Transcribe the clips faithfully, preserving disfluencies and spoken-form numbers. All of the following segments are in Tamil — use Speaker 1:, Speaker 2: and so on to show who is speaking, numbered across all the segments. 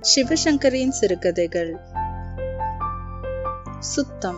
Speaker 1: சிவசங்கரின் சிறுகதைகள். சுத்தம்.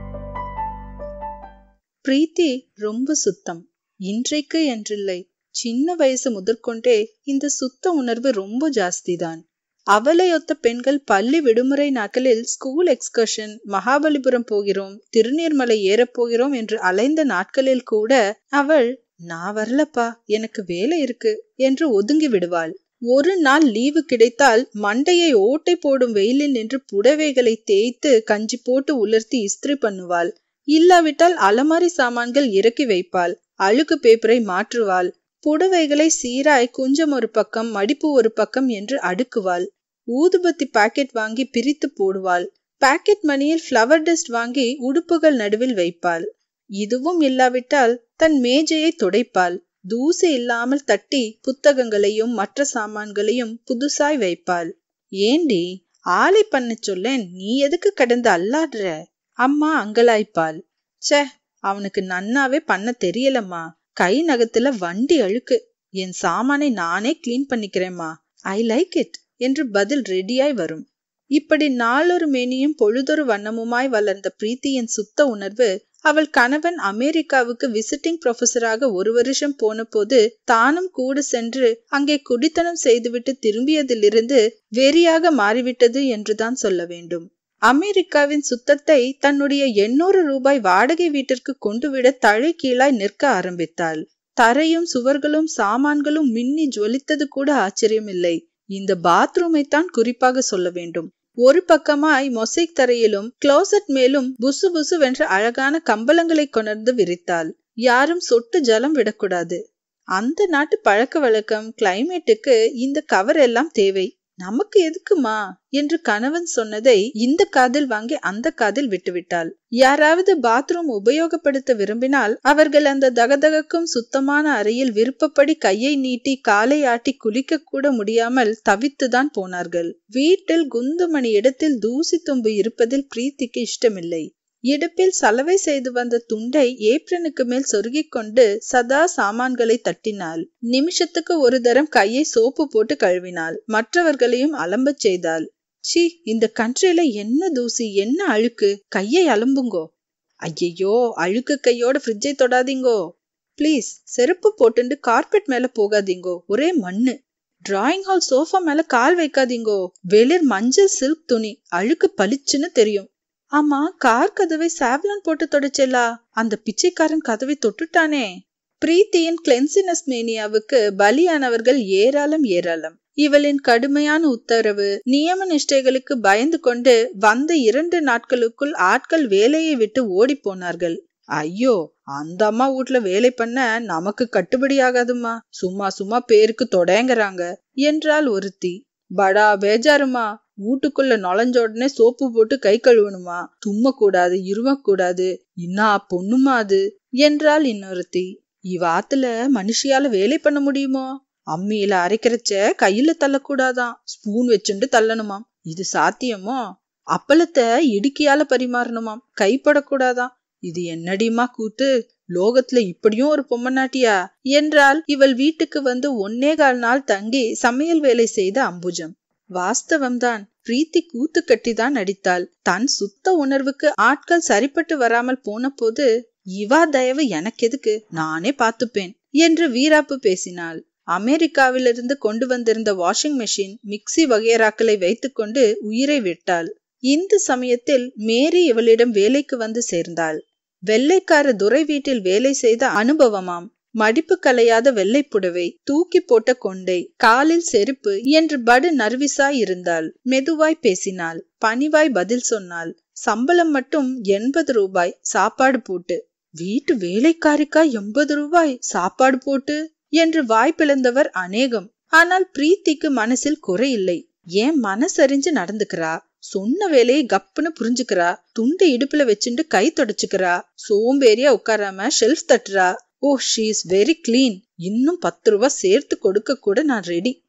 Speaker 1: பிரீத்தி ரொம்ப சுத்தம். இன்றைக்கு என்றில்லை, சின்ன வயசு முதற்கொண்டே இந்த சுத்த உணர்வு ரொம்ப ஜாஸ்திதான். அவளையொத்த பெண்கள் பள்ளி விடுமுறை நாட்களில் ஸ்கூல் எக்ஸ்கர்ஷன், மகாபலிபுரம் போகிறோம், திருநீர்மலை ஏறப்போகிறோம் என்று அலைந்த நாட்களில் கூட அவள், நான் வரலப்பா, எனக்கு வேலை இருக்கு என்று ஒதுங்கி விடுவாள். ஒரு நாள் லீவு கிடைத்தால் மண்டையை ஓட்டை போடும் வெயிலில் நின்று புடவைகளை தேய்த்து கஞ்சி போட்டு உலர்த்தி இஸ்திரி பண்ணுவாள். இல்லாவிட்டால் அலமாரி சாமான்கள் இறக்கி வைப்பாள். அழுக்கு பேப்பரை மாற்றுவாள். புடவைகளை சீராய் குஞ்சம் ஒரு பக்கம், மடிப்பு ஒரு பக்கம் என்று அடுக்குவாள். ஊதுபத்தி பாக்கெட் வாங்கி பிரித்து போடுவாள். பாக்கெட் மணியில் ஃப்ளவர் டஸ்ட் வாங்கி உடுப்புகள் நடுவில் வைப்பாள். இதுவும் இல்லாவிட்டால் தன் மேஜையை துடைப்பாள். தூசி இல்லாமல் தட்டி புத்தகங்களையும் மற்ற சாமான்களையும் புதுசாய் வைப்பாள். ஏண்டி, ஆளை பண்ண சொல்லேன், நீ எதுக்கு கடந்து அல்லாடுற? அம்மா அங்கலாய்ப்பாள். சே, அவனுக்கு நன்னாவே பண்ண தெரியலம்மா. கை நகத்துல வண்டி அழுக்கு. என் சாமானை நானே கிளீன் பண்ணிக்கிறேம்மா. ஐ லைக் இட் என்று பதில் ரெடியாய் வரும். இப்படி நாளொரு மேனியும் பொழுதொரு வண்ணமுமாய் வளர்ந்த பிரீத்தியின் சுத்த உணர்வு அவள் கணவன் அமெரிக்காவுக்கு விசிட்டிங் ப்ரொஃபஸராக ஒரு வருஷம் போன போது தானும் கூட சென்று அங்கே குடித்தனம் செய்துவிட்டு திரும்பியதிலிருந்து வெறியாக மாறிவிட்டது என்றுதான் சொல்ல வேண்டும். அமெரிக்காவின் சுத்தத்தை தன்னுடைய எண்ணூறு ரூபாய் வாடகை வீட்டிற்கு கொண்டுவிட தழை கீழாய் நிற்க ஆரம்பித்தாள். தரையும் சுவர்களும் சாமான்களும் மின்னி ஜொலித்தது கூட ஆச்சரியமில்லை. இந்த பாத்ரூமை தான் குறிப்பாக சொல்ல வேண்டும். ஒரு பக்கமாய் மொசைக் தரையிலும் க்ளோசட் மேலும் புசு புசு வென்ற அழகான கம்பளங்களை கொணர்ந்து விரித்தாள். யாரும் சொட்டு ஜலம் விடக்கூடாது. அந்த நாட்டு பழக்க வழக்கம், கிளைமேட்டுக்கு இந்த கவர் எல்லாம் தேவை. நமக்கு எதுக்குமா என்று கணவன் சொன்னதை இந்த காதில் வாங்கி அந்த காதில் விட்டுவிட்டாள். யாராவது பாத்ரூம் உபயோகப்படுத்த விரும்பினால் அவர்கள் அந்த தகதகக்கும் சுத்தமான அறையில் விருப்பப்படி கையை நீட்டி காலை ஆட்டி குளிக்க கூட முடியாமல் தவித்துதான் போனார்கள். வீட்டில் குந்துமணி இடத்தில் தூசி தும்பு இருப்பதில் பிரீத்திக்கு இஷ்டமில்லை. இடுப்பில் சலவை செய்து வந்த துண்டை ஏப்ரனுக்கு மேல் சொருகிக் கொண்டு சதா சாமான்களை தட்டினாள். நிமிஷத்துக்கு ஒரு தரம் கையை சோப்பு போட்டு கழுவினாள். மற்றவர்களையும் அலம்பச் செய்தாள். சி, இந்த கண்ட்ரியில என்ன தூசி, என்ன அழுக்கு, கையை அலம்புங்கோ. ஐயையோ, அழுக்கு கையோட ஃப்ரிட்ஜை தொடாதீங்கோ. பிளீஸ், செருப்பு போட்டுண்டு கார்பெட் மேல போகாதீங்கோ, ஒரே மண்ணு. டிராயிங் ஹால் சோஃபா மேல கால் வைக்காதீங்கோ, வெளிர் மஞ்சள் சில்க் துணி, அழுக்கு பளிச்சுன்னு தெரியும். ஆமா, கார் கதவை சாவ்லான் போட்டு தொடச்சேலா? அந்த பிச்சைக்காரன் கதவை தொட்டுட்டானே. பிரீத்தியின் கிளென்சினஸ் மேனியாவுக்கு பலியானவர்கள் ஏராளம் ஏராளம். இவளின் கடுமையான உத்தரவு, நியம நிஷ்டைகளுக்கு பயந்து கொண்டு வந்த இரண்டு நாட்களுக்குள் ஆட்கள் வேலையை விட்டு ஓடி போனார்கள். ஐயோ, அந்த அம்மா வீட்டுல வேலை பண்ண நமக்கு கட்டுப்படி ஆகாதுமா, சும்மா சும்மா பேருக்கு தொடங்குறாங்க என்றாள் ஒருத்தி. படா பேஜாருமா, வீட்டுக்குள்ள நுழைஞ்ச உடனே சோப்பு போட்டு கை கழுவணுமா, தும்ம கூடாது, இருவ கூடாது, இன்னா பொண்ணுமா அது என்றாள் இன்னொருத்தி. இவாத்துல மனுஷியால வேலை பண்ண முடியுமோ? அம்மியில அரைக்கிறச்ச கையில தள்ளக்கூடாதான், ஸ்பூன் வச்சுண்டு தள்ளணுமாம். இது சாத்தியமோ? அப்பளத்தை இடுக்கியால பரிமாறணுமாம், கைப்படக்கூடாதான். இது என்னடிமா கூத்து, லோகத்துல இப்படியும் ஒரு பொம்மநாட்டியா என்றால் இவள் வீட்டுக்கு வந்து ஒன்னே கால் நாள் தங்கி சமையல் வேலை செய்த அம்புஜம். வாஸ்தவம்தான், பிரீத்தி கூத்து கட்டிதான் நடித்தாள். தன் சுத்த உணர்வுக்கு ஆட்கள் சரிப்பட்டு வராமல் போன போது இவா தயவு எனக்கு எதுக்கு, நானே பார்த்துப்பேன் என்று வீராப்பு பேசினாள். அமெரிக்காவிலிருந்து கொண்டு வந்திருந்த வாஷிங் மெஷின், மிக்சி வகையராக்களை வைத்துக்கொண்டு உயிரை விட்டாள். இந்த சமயத்தில் மேரி இவளிடம் வேலைக்கு வந்து சேர்ந்தாள். வெள்ளைக்கார துரை வீட்டில் வேலை செய்த அனுபவமாம். மடிப்பு கலையாத வெள்ளை புடவை, தூக்கி போட்ட கொண்டை, காலில் செருப்பு என்று படு நர்விசாய் இருந்தாள். மெதுவாய் பேசினாள், பணிவாய் பதில் சொன்னாள். சம்பளம் மட்டும் எண்பது ரூபாய், சாப்பாடு போட்டு. வீட்டு வேலைக்காரிக்கா எண்பது ரூபாய் சாப்பாடு போட்டு என்று வாய் பிளந்தவர் அநேகம். ஆனால் பிரீத்திக்கு மனசில் குறை இல்லை. ஏன் மனசறிஞ்சு நடந்துக்கிறா, சொன்ன வேலையை கப்புன்னு புரிஞ்சுக்கிறா, துண்டு இடுப்புல வச்சுட்டு கை தொடச்சுக்கிறா, சோம்பேறியா உட்காராம ஷெல்ஃப் தட்டுறா. Oh, she is very clean. இன்னும் பத்து ரூபாய் சேர்த்து கொடுக்க கூட நான் ரெடி.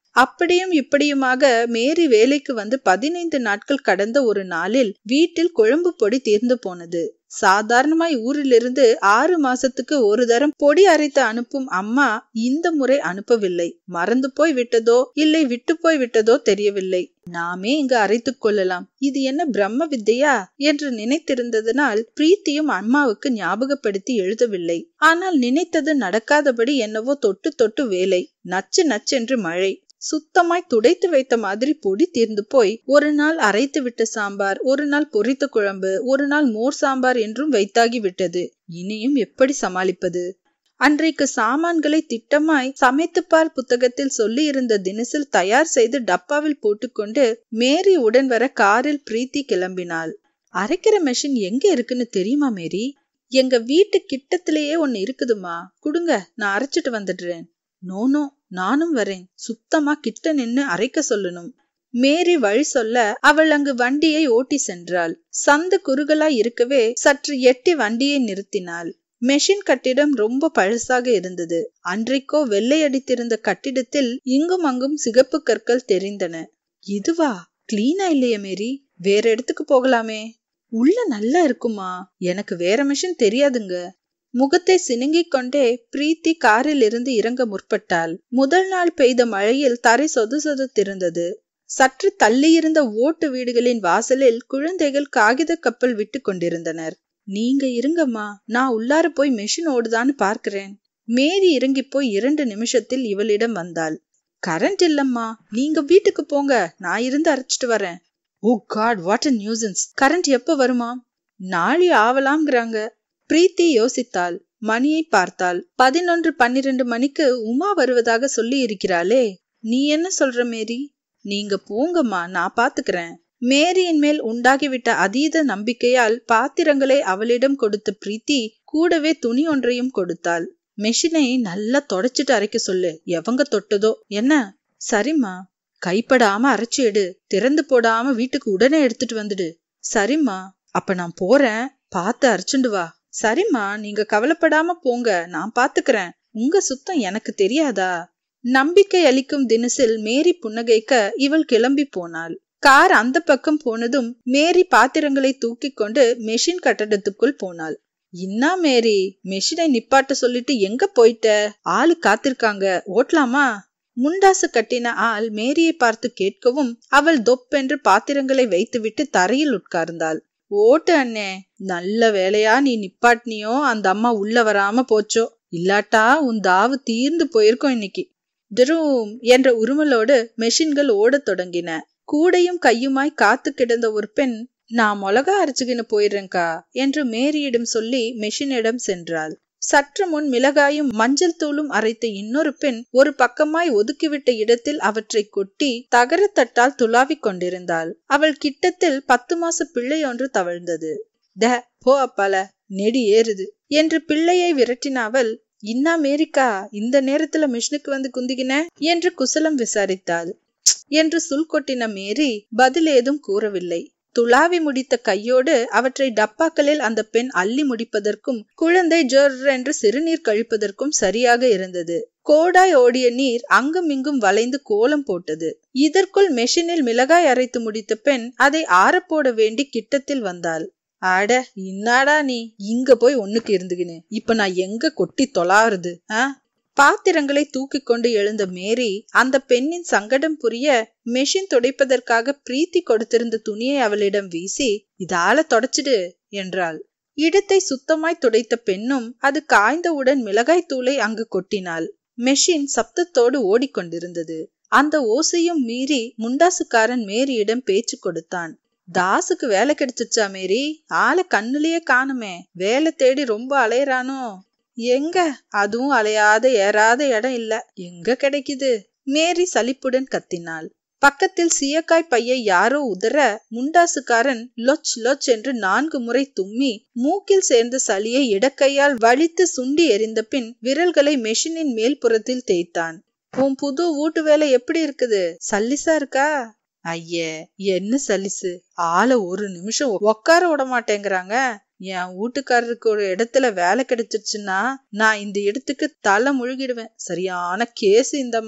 Speaker 1: அப்படியும் இப்படியுமாக மேரி வேலைக்கு வந்து பதினைந்து நாட்கள் கடந்த ஒரு நாளில் வீட்டில் குழம்பு பொடி தீர்ந்து போனது. சாதாரணமாய் ஊரிலிருந்து ஆறு மாசத்துக்கு ஒரு தரம் பொடி அரைத்து அனுப்பும் அம்மா இந்த முறை அனுப்பவில்லை. மறந்து போய் விட்டதோ இல்லை விட்டு போய் விட்டதோ தெரியவில்லை. நாமே இங்கு அரைத்து கொள்ளலாம், இது என்ன பிரம்ம வித்தையா என்று நினைத்திருந்ததனால் பிரீத்தியும் அம்மாவுக்கு ஞாபகப்படுத்தி எழுதவில்லை. ஆனால் நினைத்தது நடக்காதபடி என்னவோ தொட்டு தொட்டு வேலை. நச்சு நச்சென்று மழை. சுத்தமாய் துடைத்து வைத்த மாதிரி பொடி தீர்ந்து போய் ஒரு நாள் அரைத்து விட்ட சாம்பார், ஒரு நாள் பொரித்த குழம்பு, ஒரு நாள் மோர் சாம்பார் என்றும் வைத்தாகி விட்டது. இனியும் எப்படி சமாளிப்பது? அன்றைக்கு சாமான்களை திட்டமாய் சமைத்துப்பார் புத்தகத்தில் சொல்லி இருந்த தினசில் தயார் செய்து டப்பாவில் போட்டுக்கொண்டு மேரி உடன் வர காரில் பிரீத்தி கிளம்பினாள். அரைக்கிற மெஷின் எங்க இருக்குன்னு தெரியுமா மேரி? எங்க வீட்டு கிட்டத்திலேயே ஒன்னு இருக்குதுமா, குடுங்க, நான் அரைச்சிட்டு வந்துடுறேன். நோனோ, நானும் வரேன், சுத்தமா கிட்ட நின்னு அரைக்க சொல்லணும். மேரி வழி சொல்ல அவள் அங்கு வண்டியை ஓட்டி சென்றாள். சந்து குறுகலாய் இருக்கவே சற்று எட்டி வண்டியை நிறுத்தினாள். மெஷின் கட்டிடம் ரொம்ப பழசாக இருந்தது. அன்றைக்கோ வெள்ளை அடித்திருந்த கட்டிடத்தில் இங்கும் அங்கும் சிகப்பு கற்கள் தெரிந்தன. இதுவா? கிளீனா இல்லையே மேரி, வேற இடத்துக்கு போகலாமே. உள்ள நல்லா இருக்குமா? எனக்கு வேற மெஷின் தெரியாதுங்க. முகத்தை சினுங்கிக் கொண்டே பிரீத்தி காரில் இருந்து இறங்க முற்பட்டாள். முதல் நாள் பெய்த மழையில் தரை சொது சொதுத்திருந்தது. சற்று தள்ளியிருந்த ஓட்டு வீடுகளின் வாசலில் குழந்தைகள் காகித கப்பல் விட்டு கொண்டிருந்தனர். நீங்க இருங்கம்மா, நான் உள்ளார போய் மெஷின் ஓடுதான்னு பார்க்கிறேன். மேரி இறங்கி போய் இரண்டு நிமிஷத்தில் இவளிடம் வந்தாள். கரண்ட் இல்லம்மா, நீங்க வீட்டுக்கு போங்க, நான் இருந்து அரைச்சிட்டு வரேன். Oh god, what a nuisance. Current எப்ப வருமா? நாளை ஆவலாம்ங்கிறாங்க. பிரீத்தி யோசித்தாள். மணியை பார்த்தாள். பதினொன்று பன்னிரண்டு மணிக்கு உமா வருவதாக சொல்லி இருக்கிறாளே. நீ என்ன சொல்ற மேரி? நீங்க போங்கம்மா, நான் பாத்துக்கிறேன். மேரியின் மேல் உண்டாகிவிட்ட அதீத நம்பிக்கையால் பாத்திரங்களை அவளிடம் கொடுத்த பிரீத்தி கூடவே துணி ஒன்றையும் கொடுத்தாள். மெஷினை நல்லா தொடச்சிட்டு அரைக்க சொல்லு, எவங்க தொட்டதோ. என்ன? சரிம்மா. கைப்படாம அரைச்சு எடு, திறந்து போடாம வீட்டுக்கு உடனே எடுத்துட்டு வந்துடு. சரிம்மா. அப்ப நான் போறேன், பார்த்து அரைச்சுண்டு வா. சரிம்மா, நீங்க கவலைப்படாம போங்க, நான் பாத்துக்கிறேன். உங்க சுத்தம் எனக்கு தெரியாதா? நம்பிக்கை அளிக்கும் தினசில் மேரி புன்னகைக்க இவள் கிளம்பி போனாள். கார் அந்த பக்கம் போனதும் மேரி பாத்திரங்களை தூக்கி கொண்டு மெஷின் கட்டடத்துக்குள் போனாள். இன்னா மேரி, மெஷினை நிப்பாட்ட சொல்லிட்டு எங்க போயிட்ட? ஆளு காத்திருக்காங்க, ஓட்டலாமா? முண்டாசு கட்டின ஆள் மேரியை பார்த்து கேட்கவும் அவள் தொப்பென்று பாத்திரங்களை வைத்துவிட்டு தரையில் உட்கார்ந்தாள். ஓட்டு அண்ணே, நல்ல வேலையா நீ நிப்பாட்டினியோ அந்த அம்மா உள்ள வராம போச்சோ, இல்லாட்டா உன் தாவு தீர்ந்து போயிருக்கோம் இன்னைக்கு. டிரூம் என்ற உருமலோடு மெஷின்கள் ஓடத் தொடங்கின. கூடையும் கையுமாய் காத்து கிடந்த ஒரு பெண், நான் மிளகா அரைச்சுக்கின்னு போயிடுறேன்கா என்று மேரியிடம் சொல்லி மெஷினிடம் சென்றாள். சற்று முன் மிளகாயும் மஞ்சள் தூளும் அரைத்த இன்னொரு பெண் ஒரு பக்கமாய் ஒதுக்கிவிட்ட இடத்தில் அவற்றை கொட்டி தகரத்தட்டால் துளாவிக் கொண்டிருந்தாள். அவள் கிட்டத்தில் பத்து மாச பிள்ளை ஒன்று தவழ்ந்தது. ட போ அப்பால, நெடி ஏறுது என்று பிள்ளையை விரட்டினாவள். இன்னா மேரிக்கா, இந்த நேரத்துல மிஷினுக்கு வந்து குந்திக்கின என்று குசலம் விசாரித்தாள். என்று சுல் கொட்டின மேரி பதில் ஏதும் கூறவில்லை. துளாவி முடித்த கையோடு அவற்றை டப்பாக்களில் அந்த பெண் அள்ளி முடிப்பதற்கும் குழந்தை ஜொர் என்று சிறுநீர் கழிப்பதற்கும் சரியாக இருந்தது. கோடாய் ஓடிய நீர் அங்கும் இங்கும் வளைந்து கோலம் போட்டது. இதற்குள் மெஷினில் மிளகாய் அரைத்து முடித்த பெண் அதை ஆறப்போட வேண்டி கிட்டத்தில் வந்தாள். ஆட, இன்னாடா நீ இங்க போய் ஒண்ணுக்கு இருந்துகினு, இப்ப நான் எங்க கொட்டி தொலாறுது? ஆஹ் பாத்திரங்களை தூக்கி கொண்டு எழுந்த மேரி அந்த பெண்ணின் சங்கடம் புரிய மெஷின் துடைப்பதற்காக பிரீத்தி கொடுத்திருந்த துணியை அவளிடம் வீசி, இதால தொடச்சிடு என்றாள். இடத்தை சுத்தமாய் துடைத்த பெண்ணும் அது காய்ந்தவுடன் மிளகாய் தூளை அங்கு கொட்டினாள். மெஷின் சப்தத்தோடு ஓடிக்கொண்டிருந்தது. அந்த ஓசையும் மீறி முண்டாசுக்காரன் மேரியிடம் பேச்சு கொடுத்தான். தாசுக்கு வேலை கிடைச்சிச்சா மேரி? ஆளை கண்ணுலயே காணுமே, வேலை தேடி ரொம்ப அலையறானோ? எங்க, அதுவும் அலையாத ஏறாத இடம் இல்ல, எங்க கிடைக்குது? மேரி சலிப்புடன் கத்தினாள். பக்கத்தில் சீயக்காய் பையை யாரோ உதற முண்டாசுக்காரன் லொச் லொச் என்று நான்கு முறை தும்மி மூக்கில் சேர்ந்த சளியை இடக்கையால் வலித்து சுண்டி எறிந்த பின் விரல்களை மெஷினின் மேல் புறத்தில் தேய்த்தான். உன் புது வீட்டு வேலை எப்படி இருக்குது? சல்லிசா இருக்கா? ஐயே, என்ன சல்லிசு, ஆளை ஒரு நிமிஷம் உக்கார விட மாட்டேங்கிறாங்க. என் வீட்டுக்காரருக்கு ஒரு இடத்துல வேலை கிடைச்சிருச்சுன்னா நான் இந்த இடத்துக்கு தலை முழுகிடுவேன். சரியான கேசு இந்தம்மா.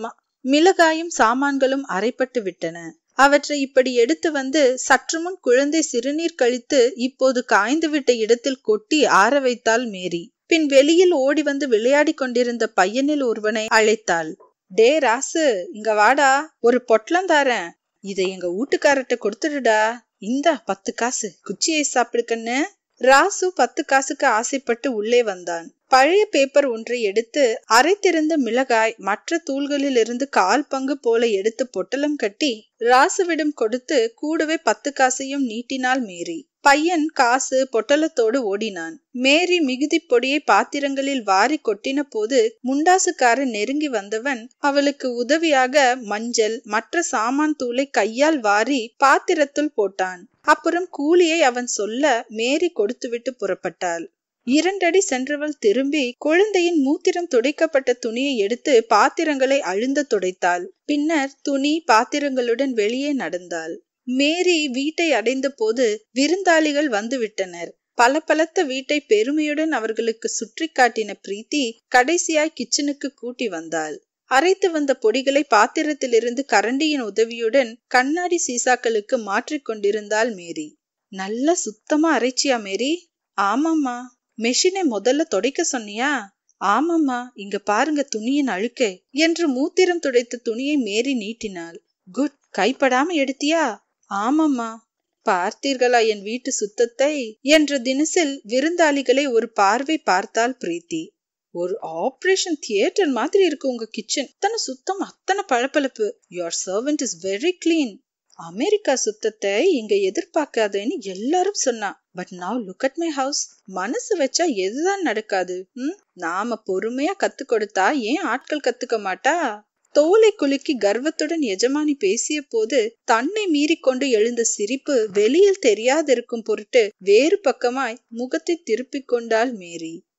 Speaker 1: மிளகாயும் சாமான்களும் அரைப்பட்டு விட்டன. அவற்றை இப்படி எடுத்து வந்து சற்று முன் குழந்தை சிறுநீர் கழித்து இப்போது காய்ந்துவிட்ட இடத்தில் கொட்டி ஆற வைத்தாள் மேரி. பின் வெளியில் ஓடி வந்து விளையாடி கொண்டிருந்த பையனில் ஒருவனை அழைத்தாள். டே ராசு, இங்க வாடா, ஒரு பொட்டலம் தாரேன், இதை எங்க வீட்டுக்காரர்கிட்ட கொடுத்துடுடா, இந்த பத்து காசு, குச்சியை சாப்பிடுக்கன்னு. ராசு பத்து காசுக்கு ஆசைப்பட்டு உள்ளே வந்தான். பழைய பேப்பர் ஒன்றை எடுத்து அரைத்திருந்த மிளகாய் மற்ற தூள்களில் இருந்து கால் பங்கு போல எடுத்து பொட்டலம் கட்டி ராசுவிடம் கொடுத்து கூடவே பத்து காசையும் நீட்டினாள் மேரி. பையன் காசு பொட்டலத்தோடு ஓடினான். மேரி மிகுதி பொடியை பாத்திரங்களில் வாரி கொட்டின போது முண்டாசுக்காரன் நெருங்கி வந்தவன் அவளுக்கு உதவியாக மஞ்சள் மற்ற சாமான் தூளை கையால் வாரி பாத்திரத்துள் போட்டான். அப்புறம் கூலியை அவன் சொல்ல மேரி கொடுத்துவிட்டு புறப்பட்டாள். இரண்டடி சென்றவள் திரும்பி குழந்தையின் மூத்திரம் துடைக்கப்பட்ட துணியை எடுத்து பாத்திரங்களை அழுந்த துடைத்தாள். பின்னர் துணி பாத்திரங்களுடன் வெளியே நடந்தாள். மேரி வீட்டை அடைந்த போது விருந்தாளிகள் வந்து விட்டனர். பல பலத்த வீட்டை பெருமையுடன் அவர்களுக்கு சுற்றி காட்டின பிரீத்தி கடைசியாய் கிச்சனுக்கு கூட்டி வந்தாள். அரைத்து வந்த பொடிகளை பாத்திரத்திலிருந்து கரண்டியின் உதவியுடன் கண்ணாடி சீசாக்களுக்கு மாற்றிக் கொண்டிருந்தாள் மேரி. நல்லா சுத்தமா அரைச்சியா மேரி? ஆமாம்மா. மெஷினை முதல்ல துடைக்க சொன்னியா? ஆமாம்மா, இங்க பாருங்க துணியின் அழுக்கை என்று மூத்திரம் துடைத்த துணியை மேரி நீட்டினாள். குட், கைப்படாம எடுத்தியா? ஆமாம்மா. பார்த்தீர்களா என் வீட்டு சுத்தத்தை என்ற தினசில் விருந்தாளிகளை ஒரு பார்வை பார்த்தாள் பிரீத்தி. ஒரு ஆபரேஷன் தியேட்டர் மாதிரி இருக்கு உங்க கிச்சன். அத்தனை சுத்தம், அத்தனை பளபளப்பு. Your servant is very clean. America சுத்தத்தை இங்க எதிர்பார்க்காதேன்னு எல்லாரும் சொன்னா. But now look at my house. மனசு வச்சா எதுதான் நடக்காது. ம் நாம பொறுமையா கத்து கொடுத்தா ஏன் ஆட்கள் கத்துக்க மாட்டா? தோலை குலுக்கி கர்வத்துடன் எஜமானி பேசிய போது தன்னை மீறி கொண்டு எழுந்த சிரிப்பு வெளியில் தெரியாதிருக்கும் பொருட்டு வேறு பக்கமாய் முகத்தை திருப்பிக் கொண்டாள் மேரி.